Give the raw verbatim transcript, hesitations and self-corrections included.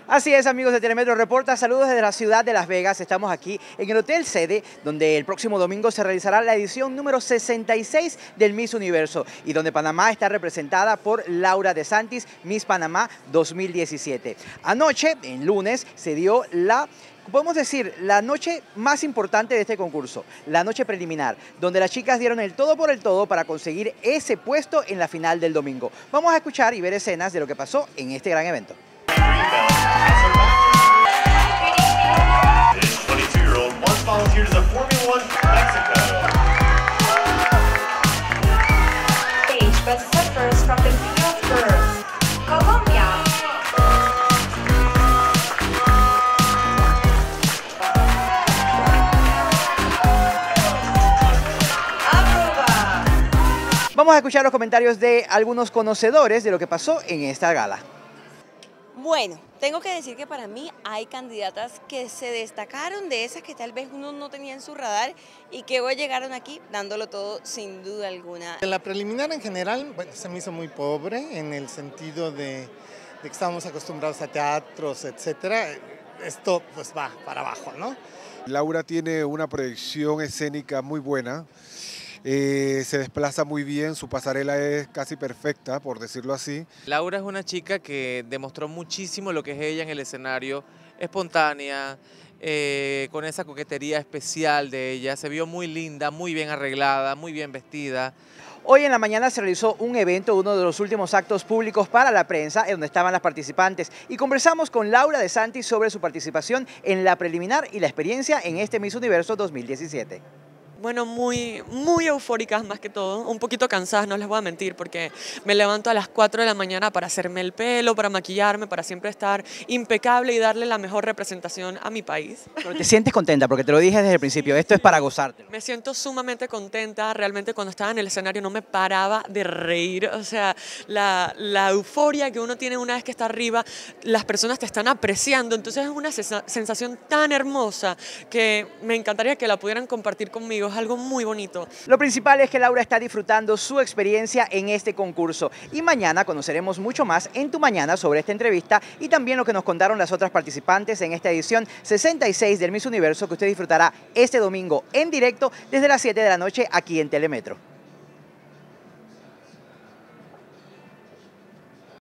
Así es, amigos de Telemetro Reporta, saludos desde la ciudad de Las Vegas. Estamos aquí en el Hotel Sede, donde el próximo domingo se realizará la edición número sesenta y seis del Miss Universo y donde Panamá está representada por Laura De Santis, Miss Panamá dos mil diecisiete. Anoche, en lunes, se dio la... podemos decir, la noche más importante de este concurso, la noche preliminar, donde las chicas dieron el todo por el todo para conseguir ese puesto en la final del domingo. Vamos a escuchar y ver escenas de lo que pasó en este gran evento. Vamos a escuchar los comentarios de algunos conocedores de lo que pasó en esta gala. Bueno, tengo que decir que para mí hay candidatas que se destacaron de esas que tal vez uno no tenía en su radar y que hoy llegaron aquí dándolo todo sin duda alguna. La preliminar en general, bueno, se me hizo muy pobre en el sentido de, de que estábamos acostumbrados a teatros, etcétera. Esto pues va para abajo, ¿no? Laura tiene una proyección escénica muy buena. Eh, se desplaza muy bien, su pasarela es casi perfecta, por decirlo así. Laura es una chica que demostró muchísimo lo que es ella en el escenario, espontánea, eh, con esa coquetería especial de ella, se vio muy linda, muy bien arreglada, muy bien vestida. Hoy en la mañana se realizó un evento, uno de los últimos actos públicos para la prensa, en donde estaban las participantes, y conversamos con Laura De Santis sobre su participación en la preliminar y la experiencia en este Miss Universo dos mil diecisiete. Bueno, muy, muy eufóricas más que todo, un poquito cansadas, no les voy a mentir, porque me levanto a las cuatro de la mañana para hacerme el pelo, para maquillarme, para siempre estar impecable y darle la mejor representación a mi país. Pero te sientes contenta, porque te lo dije desde el principio, esto es para gozártelo. Me siento sumamente contenta, realmente cuando estaba en el escenario no me paraba de reír, o sea, la, la euforia que uno tiene una vez que está arriba, las personas te están apreciando, entonces es una sensación tan hermosa que me encantaría que la pudieran compartir conmigo. Es algo muy bonito. Lo principal es que Laura está disfrutando su experiencia en este concurso y mañana conoceremos mucho más en Tu Mañana sobre esta entrevista y también lo que nos contaron las otras participantes en esta edición sesenta y seis del Miss Universo que usted disfrutará este domingo en directo desde las siete de la noche aquí en Telemetro.